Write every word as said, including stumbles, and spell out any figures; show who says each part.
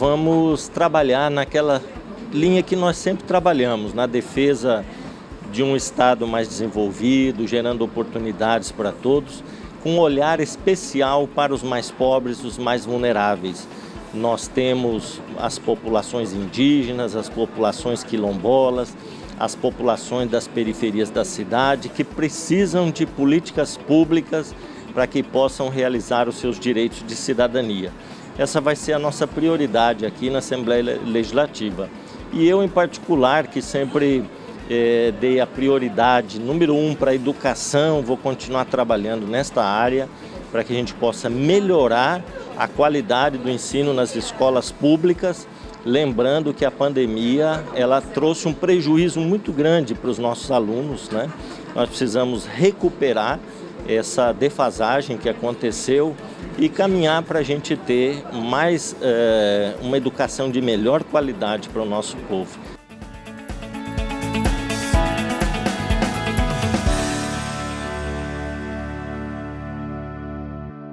Speaker 1: vamos trabalhar naquela linha que nós sempre trabalhamos, na defesa de um Estado mais desenvolvido, gerando oportunidades para todos, com um olhar especial para os mais pobres, os mais vulneráveis. Nós temos as populações indígenas, as populações quilombolas, as populações das periferias da cidade que precisam de políticas públicas para que possam realizar os seus direitos de cidadania. Essa vai ser a nossa prioridade aqui na Assembleia Legislativa. E eu, em particular, que sempre eh, dei a prioridade número um para a educação, vou continuar trabalhando nesta área para que a gente possa melhorar a qualidade do ensino nas escolas públicas, lembrando que a pandemia ela trouxe um prejuízo muito grande para os nossos alunos, né? Nós precisamos recuperar essa defasagem que aconteceu e caminhar para a gente ter mais eh, uma educação de melhor qualidade para o nosso povo.